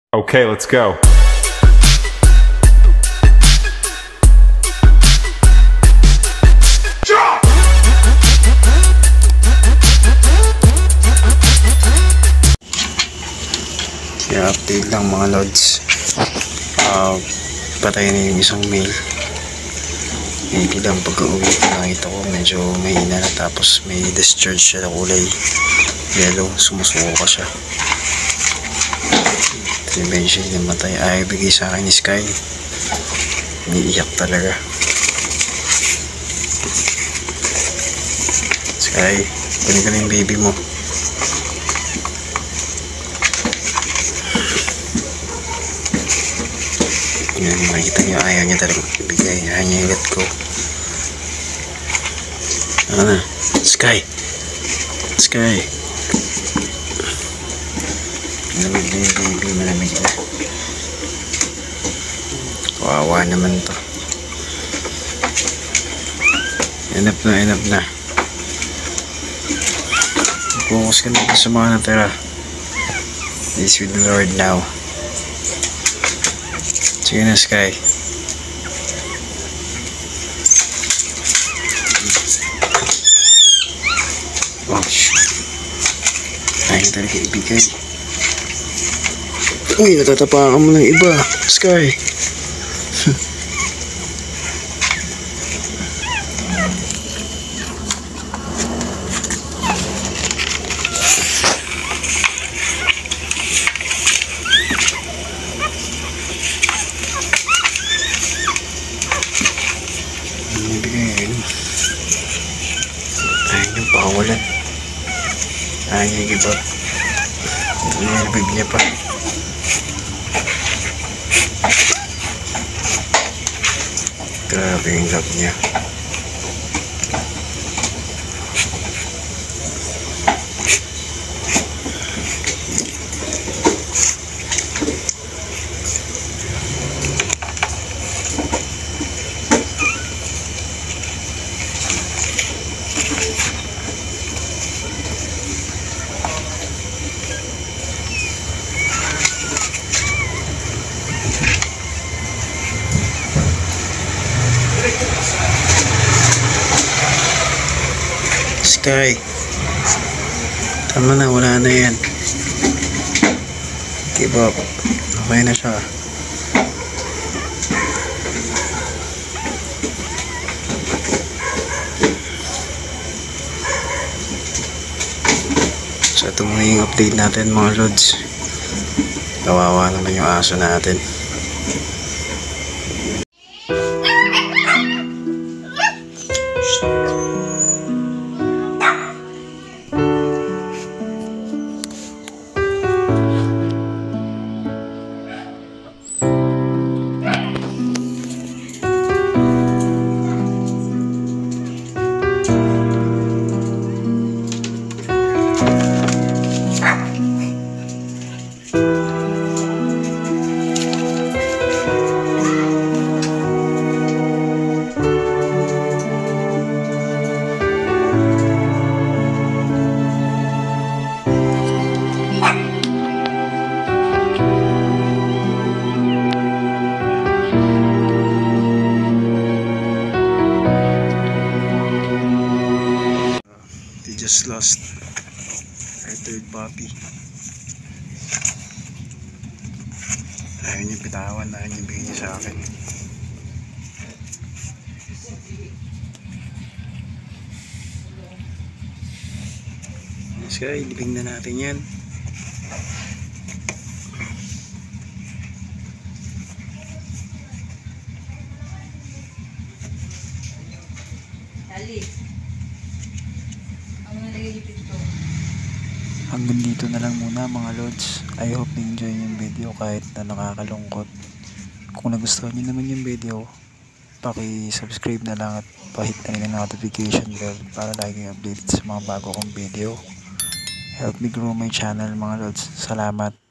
Okay, let's go. Kaya update lang mga lods. Patay na yung isang male. Maybe lang pagka-uwi nakita ko medyo mahina na, tapos may discharge siya na kulay yellow, sumusuko ka siya. Eventually namatay. Ay, bigay sa akin ni Sky. Niiyak talaga. Sky, kunin ka na yung baby mo. Yan, makikita niyo, ayaw niya talaga ibigay. Ayaw niya i-let go. Ano na? Sky! Sky! Malamig na yung baby, malamig na. Kawawa naman to. Enough na, enough na. Focus ka na sa mga natira. Peace with the Lord now. Sige na, Sky. Oh, shoot. Ayaw talaga ibigay. Uy, natatapakan mo ng iba, Sky. Ayaw niyang pakawalan. Ayaw niya give up. Nilibig niya pa. Grabe yung love niya. Sky, tama na, wala na yan. Give up. Okay na siya. So ito muna yung update natin mga lods. Kawawa naman yung aso natin. Just lost our third puppy. Ayaw niya bitawan, ayaw niya bigyan niya sa akin. Sky, libing na natin yan. Hanggang dito na lang muna mga lods. I hope na-enjoy yung video kahit na nakakalungkot. Kung nagustuhan nyo naman yung video, paki-subscribe na lang at pahit na rin ang notification bell para lagi updated sa mga bago kong video. Help me grow my channel mga lods. Salamat.